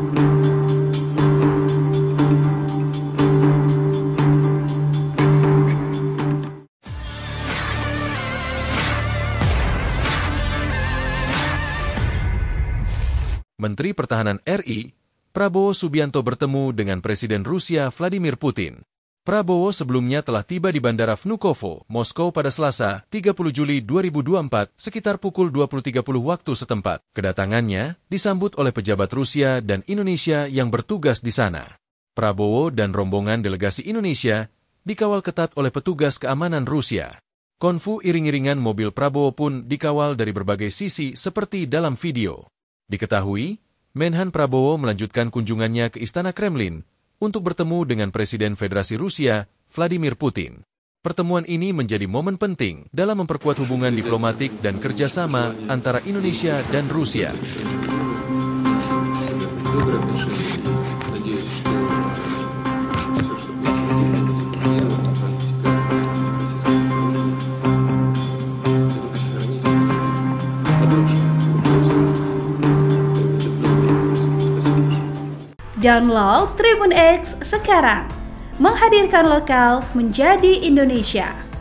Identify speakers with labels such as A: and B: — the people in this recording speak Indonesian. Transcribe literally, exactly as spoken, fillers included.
A: Menteri Pertahanan R I, Prabowo Subianto bertemu dengan Presiden Rusia Vladimir Putin. Prabowo sebelumnya telah tiba di Bandara Vnukovo, Moskow pada Selasa, tiga puluh Juli dua ribu dua puluh empat, sekitar pukul dua puluh tiga puluh waktu setempat. Kedatangannya disambut oleh pejabat Rusia dan Indonesia yang bertugas di sana. Prabowo dan rombongan delegasi Indonesia dikawal ketat oleh petugas keamanan Rusia. Konvu iring-iringan mobil Prabowo pun dikawal dari berbagai sisi seperti dalam video. Diketahui, Menhan Prabowo melanjutkan kunjungannya ke Istana Kremlin untuk bertemu dengan Presiden Federasi Rusia, Vladimir Putin. Pertemuan ini menjadi momen penting dalam memperkuat hubungan diplomatik dan kerjasama antara Indonesia dan Rusia.
B: Download Tribun X sekarang, menghadirkan lokal menjadi Indonesia.